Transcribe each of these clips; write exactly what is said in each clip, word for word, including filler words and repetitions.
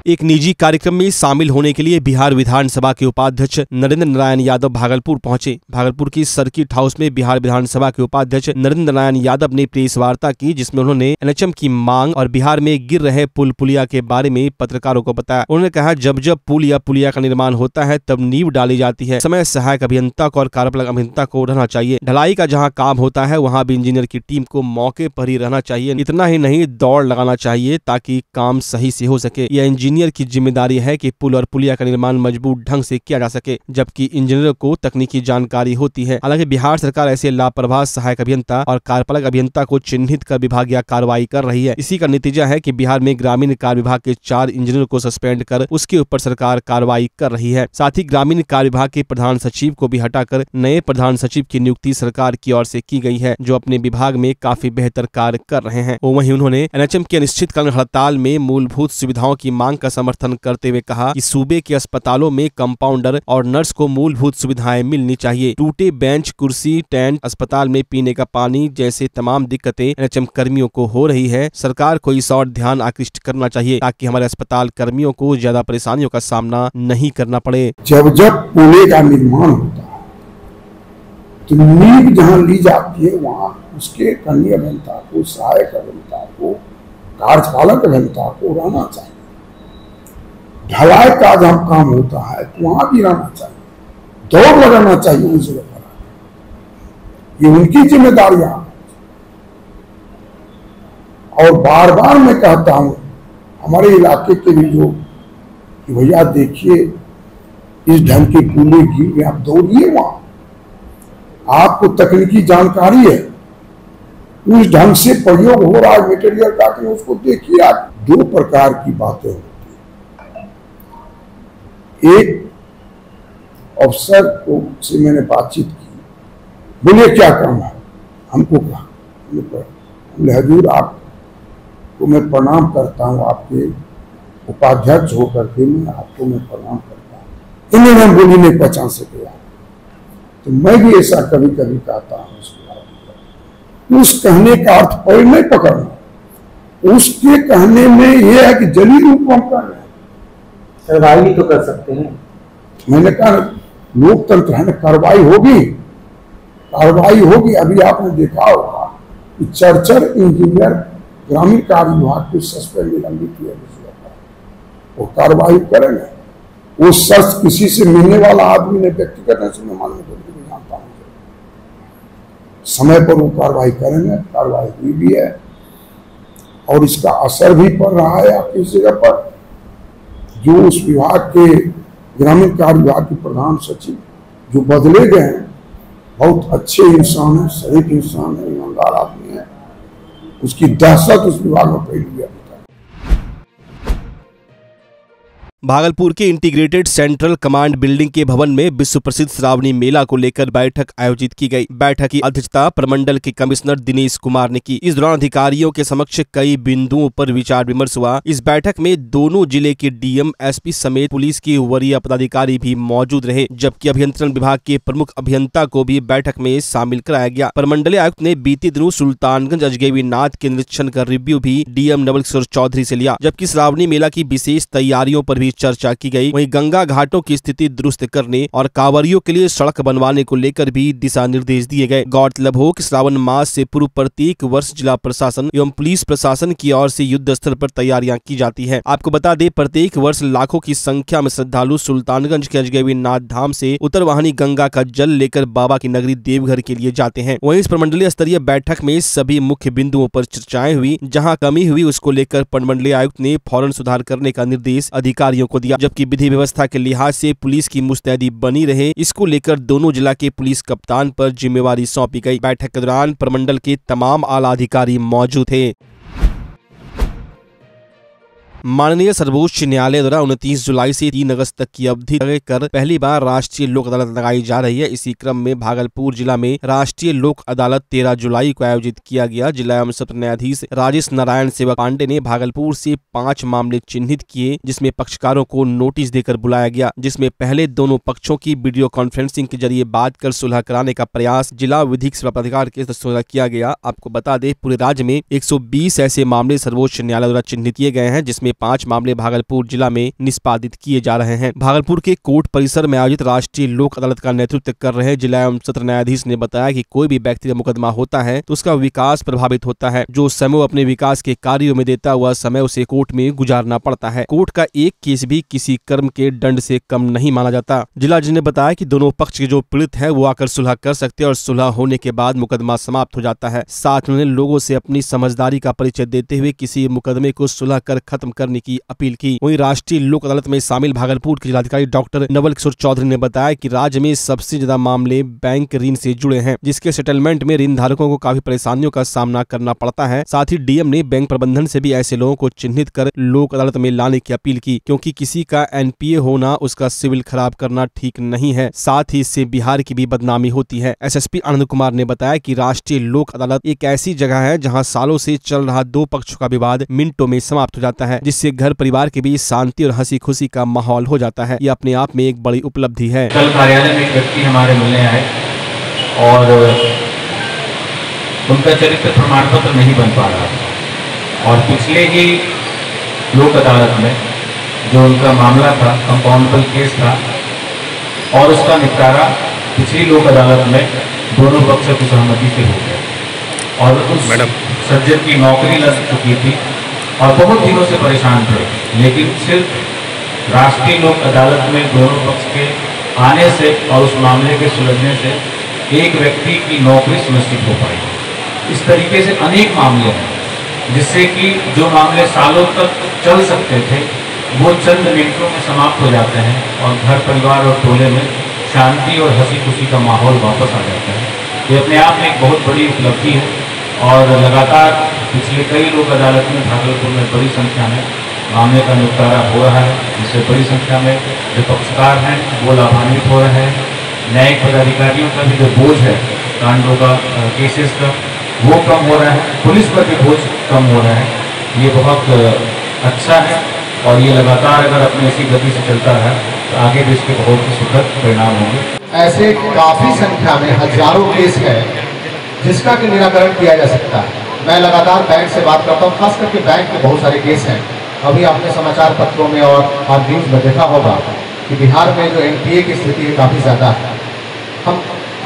एक निजी कार्यक्रम में शामिल होने के लिए बिहार विधानसभा के उपाध्यक्ष नरेंद्र नारायण यादव भागलपुर पहुंचे। भागलपुर की सर्किट हाउस में बिहार विधानसभा के उपाध्यक्ष नरेंद्र नारायण यादव ने प्रेस वार्ता की, जिसमें उन्होंने एनएचएम की मांग और बिहार में गिर रहे पुल पुलिया के बारे में पत्रकारों को बताया। उन्होंने कहा, जब जब पुल या पुलिया का निर्माण होता है तब नींव डाली जाती है, समय सहायक अभियंता को और कार्यपालक अभियंता को रहना चाहिए। ढलाई का जहाँ काम होता है वहाँ भी इंजीनियर की टीम को मौके पर ही रहना चाहिए। इतना ही नहीं, दौड़ लगाना चाहिए ताकि काम सही से हो सके। यह इंजीनियर की जिम्मेदारी है कि पुल और पुलिया का निर्माण मजबूत ढंग से किया जा सके, जबकि इंजीनियर को तकनीकी जानकारी होती है। हालांकि बिहार सरकार ऐसे लापरवाह सहायक अभियंता और कार्यपालक अभियंता को चिन्हित कर विभागीय कार्रवाई कर रही है। इसी का नतीजा है कि बिहार में ग्रामीण कार्य विभाग के चार इंजीनियर को सस्पेंड कर उसके ऊपर सरकार कार्रवाई कर रही है। साथ ही ग्रामीण कार्य विभाग के प्रधान सचिव को भी हटाकर नए प्रधान सचिव की नियुक्ति सरकार की ओर से की गई है, जो अपने विभाग में काफी बेहतर कार्य कर रहे हैं। वहीं उन्होंने एनएचएम की अनिश्चितकालीन हड़ताल में मूलभूत सुविधाओं की मांग का समर्थन करते हुए कहा कि सूबे के अस्पतालों में कंपाउंडर और नर्स को मूलभूत सुविधाएं मिलनी चाहिए। टूटे बेंच, कुर्सी, टेंट, अस्पताल में पीने का पानी जैसे तमाम दिक्कतें एनएचएम कर्मियों को हो रही है। सरकार को इस और ध्यान आकृष्ट करना चाहिए ताकि हमारे अस्पताल कर्मियों को ज्यादा परेशानियों का सामना नहीं करना पड़े। जब जब पुल का निर्माण होता है तो नींव जहाँ ली जाती है वहाँ उसके कनीय अभियंता को, सहायक अभियंता को, कार्यपालक अभियंता को रहना चाहिए। ढलाई का जब काम होता है तो वहां भी रहना चाहिए, दौड़ लगाना चाहिए उन जगह पर। ये उनकी जिम्मेदारियां। और बार बार मैं कहता हूं हमारे इलाके के भी जो कि भैया देखिए इस ढंग की पुलें गिर, आप दौड़िए वहां, आपको तकनीकी जानकारी है, उस ढंग से प्रयोग हो रहा है मटेरियल का, उसको देखिए आप। दो प्रकार की बातें होती है। एक अफसर को से मैंने बातचीत की, बोलिए क्या काम है, हमको कहा, बोले हजूर आपको मैं प्रणाम करता हूँ, आपके उपाध्यक्ष होकर के मैं आपको मैं प्रणाम करता हूँ। इन्हें हम बोली नहीं पहचान सके। तो मैं भी ऐसा कभी कभी कहता हूँ, उस कहने का अर्थ पर नहीं पकड़ना, उसके कहने में यह है कि जली रूप हम कर रहे हैं, कार्रवाई तो कर सकते हैं। मैंने कहा लोकतंत्र है ना, कार्रवाई होगी, कार्रवाई होगी। अभी आपने देखा होगा कि चर्चर इंजीनियर ग्रामीण कार्य विभाग के सस्पेंड निलंबित किया, वो कार्रवाई करेंगे। वो शर्त किसी से मिलने वाला आदमी ने व्यक्त करने से मैं मालूम जानता हूँ, समय पर वो कार्रवाई करेंगे। कार्रवाई हुई भी है और इसका असर भी पड़ रहा है आपकी जगह पर। जो उस विभाग के ग्रामीण कार्य विभाग के प्रधान सचिव जो बदले गए हैं, बहुत अच्छे इंसान है, शरीफ इंसान है, ईमानदार आदमी है, उसकी दहशत उस विभाग में फैली है। भागलपुर के इंटीग्रेटेड सेंट्रल कमांड बिल्डिंग के भवन में विश्व प्रसिद्ध श्रावणी मेला को लेकर बैठक आयोजित की गई। बैठक की अध्यक्षता प्रमंडल के कमिश्नर दिनेश कुमार ने की। इस दौरान अधिकारियों के समक्ष कई बिंदुओं पर विचार विमर्श हुआ। इस बैठक में दोनों जिले के डीएम, एसपी समेत पुलिस के वरीय पदाधिकारी भी मौजूद रहे, जबकि अभियंत्रण विभाग के प्रमुख अभियंता को भी बैठक में शामिल कराया गया। प्रमंडलीय आयुक्त ने बीते दिनों सुल्तानगंज अजगैबी नाथ के निरीक्षण का रिव्यू भी डीएम नवल किशोर चौधरी से लिया, जबकि श्रावणी मेला की विशेष तैयारियों पर भी चर्चा की गई। वहीं गंगा घाटों की स्थिति दुरुस्त करने और कांवरियों के लिए सड़क बनवाने को लेकर भी दिशा निर्देश दिए गए। गौरतलब हो कि श्रावण मास से पूर्व प्रत्येक वर्ष जिला प्रशासन एवं पुलिस प्रशासन की ओर से युद्ध स्तर पर तैयारियां की जाती है। आपको बता दें, प्रत्येक वर्ष लाखों की संख्या में श्रद्धालु सुल्तानगंज के अजगैबी नाथ धाम से उत्तरवाहिनी गंगा का जल लेकर बाबा की नगरी देवघर के लिए जाते हैं। वहीं इस प्रमंडलीय स्तरीय बैठक में सभी मुख्य बिंदुओं पर चर्चाएं हुई। जहाँ कमी हुई उसको लेकर प्रमंडलीय आयुक्त ने फौरन सुधार करने का निर्देश अधिकारियों को दिया, जबकि विधि व्यवस्था के लिहाज से पुलिस की मुस्तैदी बनी रहे, इसको लेकर दोनों जिला के पुलिस कप्तान पर जिम्मेवारी सौंपी गई। बैठक के दौरान प्रमंडल के तमाम आला अधिकारी मौजूद थे। माननीय सर्वोच्च न्यायालय द्वारा उनतीस जुलाई से तीन अगस्त तक की अवधि कर पहली बार राष्ट्रीय लोक अदालत लगाई जा रही है। इसी क्रम में भागलपुर जिला में राष्ट्रीय लोक अदालत तेरह जुलाई को आयोजित किया गया। जिला एवं सत्र न्यायाधीश राजेश नारायण सेवक पांडे ने भागलपुर से पांच मामले चिन्हित किए, जिसमें पक्षकारों को नोटिस देकर बुलाया गया, जिसमें पहले दोनों पक्षों की वीडियो कॉन्फ्रेंसिंग के जरिए बात कर सुलह कराने का प्रयास जिला विधिक सेवा प्राधिकार के द्वारा किया गया। आपको बता दें, पूरे राज्य में एक सौ बीस ऐसे मामले सर्वोच्च न्यायालय द्वारा चिन्हित किए गए हैं, जिसमें जिसमें पांच मामले भागलपुर जिला में निष्पादित किए जा रहे हैं। भागलपुर के कोर्ट परिसर में आयोजित राष्ट्रीय लोक अदालत का नेतृत्व कर रहे जिला एवं सत्र न्यायाधीश ने बताया कि कोई भी व्यक्ति का मुकदमा होता है तो उसका विकास प्रभावित होता है। जो समय अपने विकास के कार्यों में देता हुआ समय उसे कोर्ट में गुजारना पड़ता है। कोर्ट का एक केस भी किसी कर्म के दंड से कम नहीं माना जाता। जिला जज ने बताया कि दोनों पक्ष के जो पीड़ित है वो आकर सुलह कर सकते हैं और सुलह होने के बाद मुकदमा समाप्त हो जाता है। साथ उन्होंने लोगों से अपनी समझदारी का परिचय देते हुए किसी मुकदमे को सुलह कर खत्म करने की अपील की। वहीं राष्ट्रीय लोक अदालत में शामिल भागलपुर के जिलाधिकारी डॉक्टर नवल किशोर चौधरी ने बताया कि राज्य में सबसे ज्यादा मामले बैंक ऋण से जुड़े हैं, जिसके सेटलमेंट में ऋण धारकों को काफी परेशानियों का सामना करना पड़ता है। साथ ही डीएम ने बैंक प्रबंधन से भी ऐसे लोगों को चिन्हित कर लोक अदालत में लाने की अपील की, क्योंकि किसी का एनपीए होना उसका सिविल खराब करना ठीक नहीं है। साथ ही इससे बिहार की भी बदनामी होती है। एसएसपी आनंद कुमार ने बताया कि राष्ट्रीय लोक अदालत एक ऐसी जगह है जहां सालों से चल रहा दो पक्षों का विवाद मिनटों में समाप्त हो जाता है, जिससे घर परिवार के बीच शांति और हंसी खुशी का माहौल हो जाता है। ये अपने आप में एक बड़ी उपलब्धि है। कल कार्यालय में एक व्यक्ति हमारे मिलने आए और उनका चरित्र प्रमाण पत्र नहीं बन पा रहा था और पिछले ही लोक अदालत में जो उनका मामला था कंपाउंडेबल केस था और उसका निपटारा पिछली लोक अदालत में दोनों पक्षों की सहमति से हो गया और उस सज्जन की नौकरी लग चुकी थी और बहुत दिनों से परेशान थे, लेकिन सिर्फ राष्ट्रीय लोक अदालत में दोनों पक्ष के आने से और उस मामले के सुलझने से एक व्यक्ति की नौकरी सुनिश्चित हो पाई। इस तरीके से अनेक मामले हैं जिससे कि जो मामले सालों तक चल सकते थे वो चंद मिनटों में समाप्त हो जाते हैं और घर परिवार और टोले में शांति और हंसी खुशी का माहौल वापस आ जाता है। ये अपने आप में एक बहुत बड़ी उपलब्धि है और लगातार पिछले कई लोक अदालत में भागलपुर में बड़ी संख्या में मामले का निपटारा हो रहा है, जिससे बड़ी संख्या में जो पक्षकार हैं वो लाभान्वित हो रहे हैं। न्यायिक पदाधिकारियों का भी जो बोझ है कांडों का, केसेस का, वो कम हो रहा है, पुलिस पर भी बोझ कम हो रहा है। ये बहुत अच्छा है और ये लगातार अगर अपनी इसी गति से चलता है तो आगे भी इसके बहुत ही सुखद परिणाम होंगे। ऐसे काफ़ी संख्या में हजारों केस है जिसका कि निराकरण किया जा सकता है। मैं लगातार बैंक से बात करता हूँ, खास करके बैंक के बहुत सारे केस हैं। अभी आपने समाचार पत्रों में और और न्यूज़ में देखा होगा कि बिहार में जो एनपीए की स्थिति है काफ़ी ज़्यादा है। हम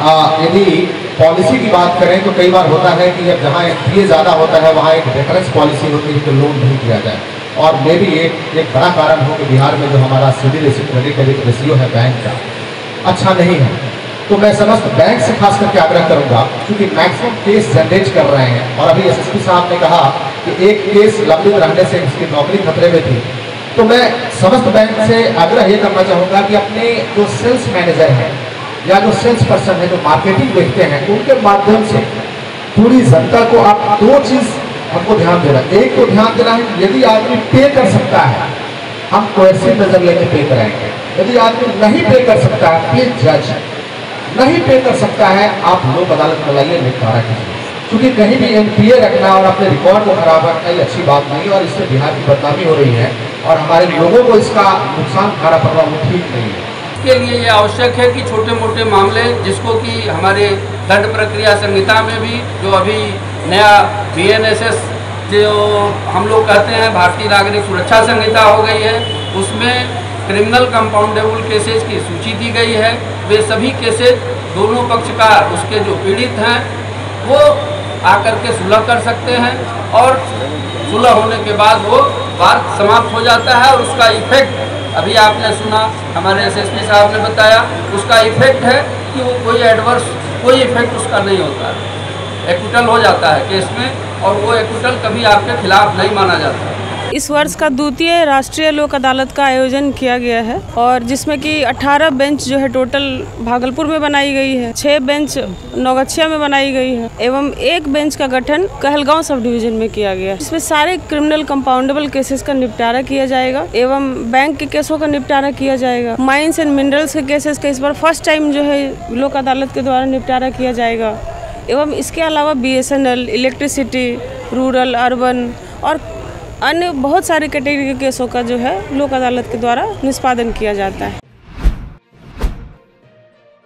यदि पॉलिसी की बात करें तो कई बार होता है कि जब जहाँ एनपीए ज़्यादा होता है वहाँ एक रेफरेंस पॉलिसी होती है कि लोन नहीं दिया जाए और मे भी एक एक बड़ा कारण हो कि बिहार में जो हमारा सिविल क्रेडिट क्रेडिट रेशियो है बैंक का अच्छा नहीं है। तो मैं समस्त बैंक से खास करके आग्रह करूंगा, क्योंकि मैक्सिमम केस जनरेट कर रहे हैं और अभी एसएसपी साहब ने कहा कि एक केस लंबित रहने से उसकी नौकरी खतरे में थी, तो मैं समस्त बैंक से आग्रह ये करना चाहूँगा कि अपने जो सेल्स मैनेजर हैं या जो सेल्स पर्सन है जो मार्केटिंग देखते हैं उनके माध्यम से पूरी जनता को आप दो चीज़ हमको ध्यान देना। एक तो ध्यान देना है यदि आदमी पे कर सकता है हम कोर्सिव नजर लेके पे कराएंगे, यदि आदमी नहीं पे कर सकता है पे जज नहीं पे कर सकता है आप लोक अदालत में लाइए, निपटारा कीजिए। क्योंकि कहीं भी एनपीए रखना और अपने रिकॉर्ड को खराब रखना ये अच्छी बात नहीं और इससे बिहार की बदनामी हो रही है और हमारे लोगों को इसका नुकसान उठाना पड़ रहा वो ठीक नहीं है। इसके लिए ये आवश्यक है कि छोटे मोटे मामले जिसको कि हमारे दंड प्रक्रिया संहिता में भी जो अभी नया बीएनएसएस जो हम लोग कहते हैं भारतीय नागरिक सुरक्षा संहिता हो गई है, उसमें क्रिमिनल कंपाउंडेबल केसेस की सूची दी गई है। वे सभी केसेस दोनों पक्षकार उसके जो पीड़ित हैं वो आकर के सुलह कर सकते हैं और सुलह होने के बाद वो बात समाप्त हो जाता है और उसका इफेक्ट अभी आपने सुना, हमारे एसएसपी साहब ने बताया, उसका इफेक्ट है कि वो कोई एडवर्स कोई इफेक्ट उसका नहीं होता है, एक्विटल हो जाता है केस में और वो एक्विटल कभी आपके खिलाफ नहीं माना जाता। इस वर्ष का द्वितीय राष्ट्रीय लोक अदालत का आयोजन किया गया है और जिसमें कि अठारह बेंच जो है टोटल भागलपुर में बनाई गई है, छह बेंच नौगछिया में बनाई गई है एवं एक बेंच का गठन कहलगांव सब डिवीजन में किया गया है। इसमें सारे क्रिमिनल कंपाउंडेबल केसेस का निपटारा किया जाएगा एवं बैंक के केसों का निपटारा किया जाएगा। माइंस एंड मिनरल्स के केसेस का इस बार फर्स्ट टाइम जो है लोक अदालत के द्वारा निपटारा किया जाएगा एवं इसके अलावा बीएसएनएल, इलेक्ट्रिसिटी, रूरल, अर्बन और अन्य बहुत सारे कैटेगरी के केसों का जो है लोक अदालत के द्वारा निष्पादन किया जाता है।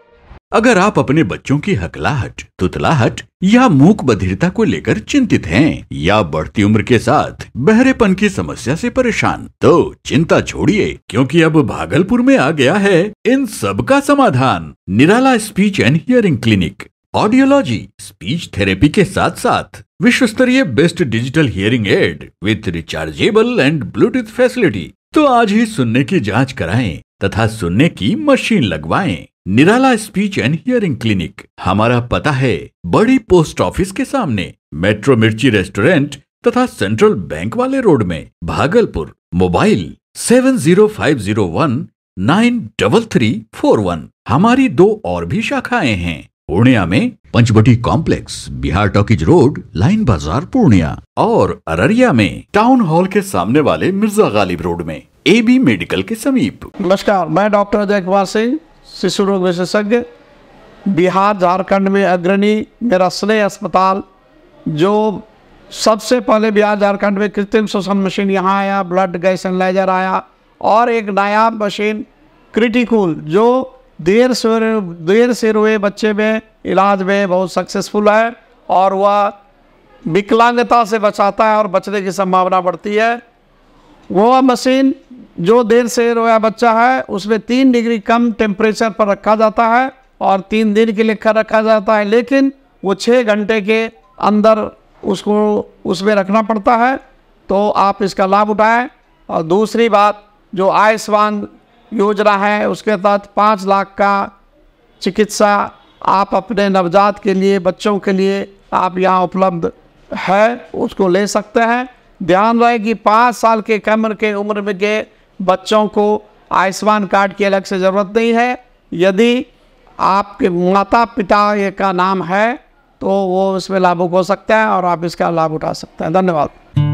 अगर आप अपने बच्चों की हकलाहट, तुतलाहट या मूक बधिरता को लेकर चिंतित हैं या बढ़ती उम्र के साथ बहरेपन की समस्या से परेशान, तो चिंता छोड़िए, क्योंकि अब भागलपुर में आ गया है इन सब का समाधान। Nirala speech and hearing clinic. Audiology, speech therapy के साथ साथ विश्व स्तरीय best digital hearing aid with rechargeable and Bluetooth facility. तो आज ही सुनने की जांच कराएं तथा सुनने की मशीन लगवाएं। Nirala speech and hearing clinic. हमारा पता है बड़ी पोस्ट ऑफिस के सामने, मेट्रो मिर्ची रेस्टोरेंट तथा सेंट्रल बैंक वाले रोड में, Bhagalpur. Mobile seven zero five zero one nine double three four one. हमारी दो और भी शाखाएं हैं, पूर्णिया में Panchvati complex, Bihar talkies road, line Bazar, Purnia, और अररिया में टाउन हॉल के सामने वाले मिर्जा गालिब रोड में, ए बी मेडिकल के समीप। नमस्कार, मैं डॉक्टर अजय कुमार सिंह, शिशु रोग विशेषज्ञ, बिहार झारखंड में अग्रणी मेरा स्नेह अस्पताल, जो सबसे पहले बिहार झारखंड में कृत्रिम श्वसन मशीन यहाँ आया, ब्लड गैस एनालाइजर आया, और एक नया मशीन क्रिटिकल जो देर से देर से रोए बच्चे में इलाज में बहुत सक्सेसफुल है, और वह विकलांगता से बचाता है और बचने की संभावना बढ़ती है। वो मशीन जो देर से रोया बच्चा है उसमें तीन डिग्री कम टेम्परेचर पर रखा जाता है और तीन दिन के लिए रखा जाता है, लेकिन वो छः घंटे के अंदर उसको उसमें रखना पड़ता है। तो आप इसका लाभ उठाएं। और दूसरी बात, जो आयुष्मान योजना है उसके तहत पाँच लाख का चिकित्सा आप अपने नवजात के लिए, बच्चों के लिए आप यहाँ उपलब्ध है, उसको ले सकते हैं। ध्यान रहे कि पाँच साल के कम के उम्र में के बच्चों को आयुष्मान कार्ड की अलग से ज़रूरत नहीं है। यदि आपके माता पिता का नाम है तो वो इसमें लाभुक हो सकता है और आप इसका लाभ उठा सकते हैं। धन्यवाद।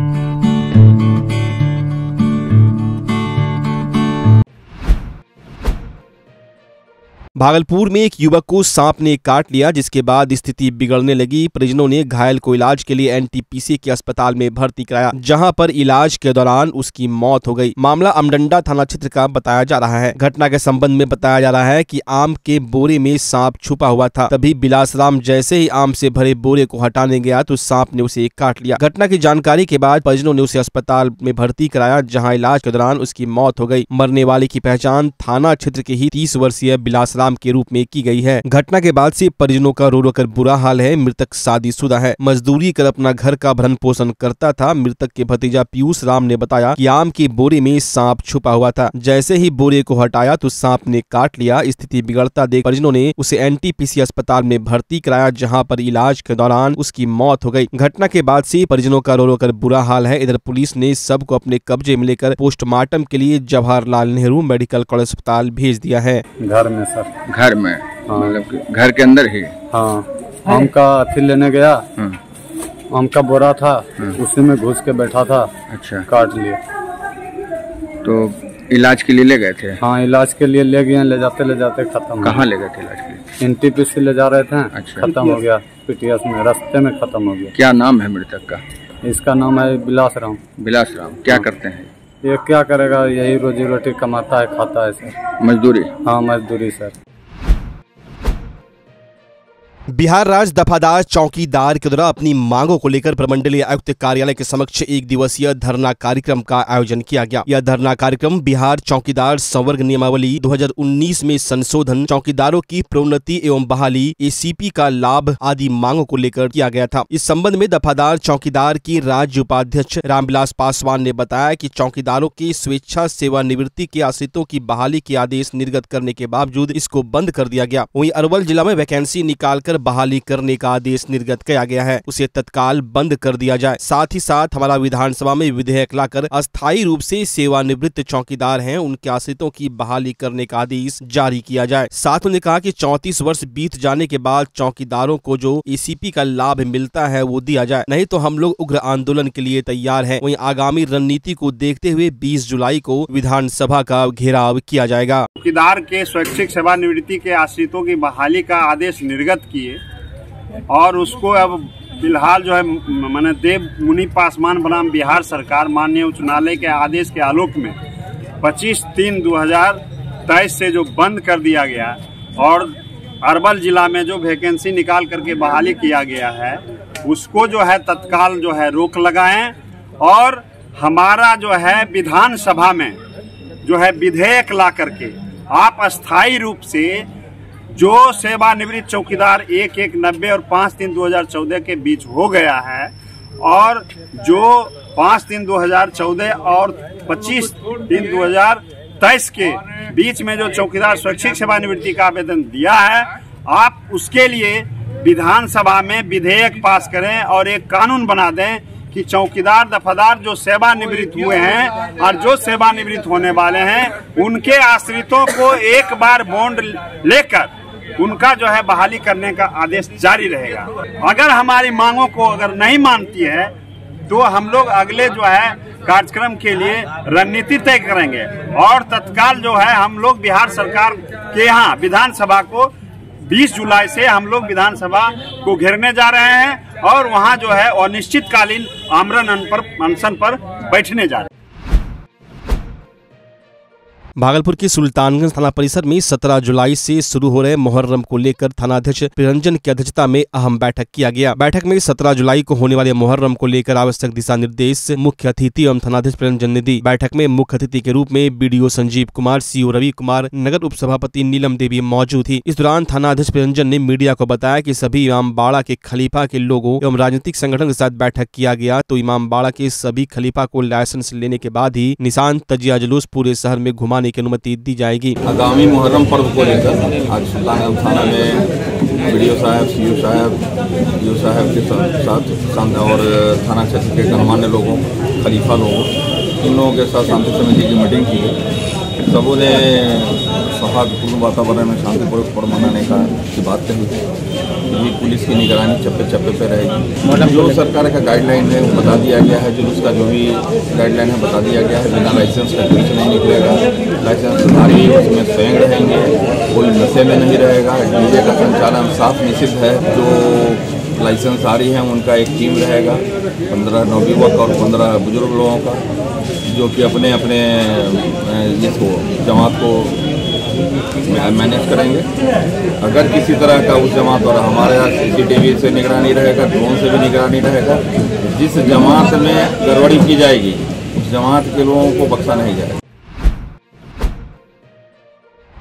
भागलपुर में एक युवक को सांप ने काट लिया, जिसके बाद स्थिति बिगड़ने लगी। परिजनों ने घायल को इलाज के लिए एन टी पी सी के अस्पताल में भर्ती कराया, जहां पर इलाज के दौरान उसकी मौत हो गई। मामला अमडंडा थाना क्षेत्र का बताया जा रहा है। घटना के संबंध में बताया जा रहा है कि आम के बोरे में सांप छुपा हुआ था। तभी बिलासराम जैसे ही आम से भरे बोरे को हटाने गया तो सांप ने उसे काट लिया। घटना की जानकारी के बाद परिजनों ने उसे अस्पताल में भर्ती कराया, जहाँ इलाज के दौरान उसकी मौत हो गई। मरने वाले की पहचान थाना क्षेत्र के ही तीस वर्षीय बिलासराम के रूप में की गई है। घटना के बाद से परिजनों का रो रो कर बुरा हाल है। मृतक शादीशुदा है, मजदूरी कर अपना घर का भरण पोषण करता था। मृतक के भतीजा पीयूष राम ने बताया कि आम के बोरे में सांप छुपा हुआ था। जैसे ही बोरे को हटाया तो सांप ने काट लिया। स्थिति बिगड़ता देख परिजनों ने उसे एन टी पी सी अस्पताल में भर्ती कराया, जहां पर इलाज के दौरान उसकी मौत हो गई। घटना के बाद से परिजनों का रो रो कर बुरा हाल है। इधर पुलिस ने सब को अपने कब्जे में लेकर पोस्टमार्टम के लिए जवाहरलाल नेहरू मेडिकल कॉलेज अस्पताल भेज दिया है। घर में सर, घर में हाँ। मतलब घर के अंदर ही। हाँ, आम का अथी लेने गया, आम का बोरा था, उसी में घुस के बैठा था। अच्छा, काट लिया। तो इलाज के लिए ले गए थे? हाँ, इलाज के लिए ले गए। ले जाते ले जाते खत्म। कहाँ ले गए थे इलाज के लिए? एन टी पी सी ले जा रहे थे। अच्छा, खत्म हो गया पी टी एस में, रास्ते में खत्म हो गया। क्या नाम है मृतक का? इसका नाम है बिलासराम। बिलासराम क्या करते हैं? ये क्या करेगा, यही रोजी रोटी कमाता है, खाता है सर। मजदूरी? हाँ, मजदूरी सर। बिहार राज्य दफादार चौकीदार के द्वारा अपनी मांगों को लेकर प्रमंडलीय आयुक्त कार्यालय के समक्ष एक दिवसीय धरना कार्यक्रम का आयोजन किया गया। यह धरना कार्यक्रम बिहार चौकीदार संवर्ग नियमावली दो हज़ार उन्नीस में संशोधन, चौकीदारों की प्रोन्नति एवं बहाली, ए सी पी का लाभ आदि मांगों को लेकर किया गया था। इस संबंध में दफादार चौकीदार की राज्य उपाध्यक्ष रामविलास पासवान ने बताया कि चौकीदारों की स्वेच्छा सेवानिवृत्ति के आश्रितों की बहाली के आदेश निर्गत करने के बावजूद इसको बंद कर दिया गया। वहीं अरवल जिला में वैकेंसी निकालकर बहाली करने का आदेश निर्गत किया गया है, उसे तत्काल बंद कर दिया जाए। साथ ही साथ हमारा विधानसभा में विधेयक लाकर अस्थायी रूप से सेवानिवृत्त चौकीदार हैं उनके आश्रितों की बहाली करने का आदेश जारी किया जाए। साथ उन्होंने कहा कि चौंतीस वर्ष बीत जाने के बाद चौकीदारों को जो ए सी पी का लाभ मिलता है वो दिया जाए, नहीं तो हम लोग उग्र आंदोलन के लिए तैयार हैं। वहीं आगामी रणनीति को देखते हुए बीस जुलाई को विधानसभा का घेराव किया जाएगा। चौकीदार के स्वैच्छिक सेवानिवृत्ति के आश्रितों की बहाली का आदेश निर्गत किए और उसको अब फिलहाल जो है माने देव मुनि पासवान बनाम बिहार सरकार माननीय उच्च न्यायालय के आदेश के आलोक में पच्चीस तीन दो हजार तेईस से जो बंद कर दिया गया और अरवल जिला में जो वैकेंसी निकाल करके बहाली किया गया है उसको जो है तत्काल जो है रोक लगाएं और हमारा जो है विधानसभा में जो है विधेयक ला करके आप अस्थायी रूप से जो सेवानिवृत्त चौकीदार एक एक नब्बे और पाँच तीन दो हजार चौदह के बीच हो गया है और जो पाँच तीन दो हजार चौदह और पच्चीस तीन दो हजार तेईस के बीच में जो चौकीदार स्वैच्छिक सेवानिवृत्ति का आवेदन दिया है, आप उसके लिए विधानसभा में विधेयक पास करें और एक कानून बना दें कि चौकीदार दफादार जो सेवानिवृत्त हुए हैं और जो सेवानिवृत्त होने वाले हैं उनके आश्रितों को एक बार बॉन्ड लेकर उनका जो है बहाली करने का आदेश जारी रहेगा। अगर हमारी मांगों को अगर नहीं मानती है तो हम लोग अगले जो है कार्यक्रम के लिए रणनीति तय करेंगे और तत्काल जो है हम लोग बिहार सरकार के यहाँ विधानसभा को बीस जुलाई से हम लोग विधानसभा को घेरने जा रहे हैं और वहां जो है अनिश्चितकालीन आमरण अनशन पर बैठने जा रहे हैं। भागलपुर की सुल्तानगंज थाना परिसर में सत्रह जुलाई से शुरू हो रहे मुहर्रम को लेकर थानाध्यक्ष प्रियरंजन की अध्यक्षता में अहम बैठक किया गया। बैठक में सत्रह जुलाई को होने वाले मुहर्रम को लेकर आवश्यक दिशा निर्देश मुख्य अतिथि एवं थानाध्यक्ष प्रियरंजन ने दी। बैठक में मुख्य अतिथि के रूप में बीडीओ संजीव कुमार, सीओ रवि कुमार, नगर उप सभापति नीलम देवी मौजूद थी। इस दौरान थानाध्यक्ष प्रियरंजन ने मीडिया को बताया कि सभी इमामबाड़ा के खलीफा के लोगों एवं राजनीतिक संगठन के साथ बैठक किया गया तो इमामबाड़ा के सभी खलीफा को लाइसेंस लेने के बाद ही निशान तजिया जुलूस पूरे शहर में घुमाने की अनुमति दी जाएगी। आगामी मुहर्रम पर्व को लेकर आज सुल्तानगंज थाना में बीडीओ साहब, सीओ साहब, डीओ साहब के साथ और थाना क्षेत्र के गणमान्य लोगों, खलीफा लोगों, इन लोगों के साथ शांति समिति की मीटिंग की। सबों ने सौहार्दपूर्ण वातावरण में शांतिपूर्वक पर्व मनाने का की बात कही थी। पुलिस की निगरानी चप्पे चप्पे पे रहेगी। जो सरकार का गाइडलाइन है वो बता दिया गया है, जुलूस का जो भी गाइडलाइन है बता दिया गया है। बिना लाइसेंस का जुलूस नहीं निकलेगा, लाइसेंसधारी उसमें स्वयं रहेंगे, कोई नशे में नहीं रहेगा। डीजे का संचालन साफ निषिद्ध है। जो लाइसेंसधारी हैं उनका एक टीम रहेगा, पंद्रह नवयुवक और पंद्रह बुजुर्ग लोगों का, जो कि अपने अपने इसको जमात को मैनेज करेंगे। अगर किसी तरह का उस जमात और हमारे यहाँ सीसीटीवी से निगरानी रहेगा, ड्रोन से भी निगरानी रहेगा। जिस जमात में गड़बड़ी की जाएगी उस जमात के लोगों को बख्शा नहीं जाएगा।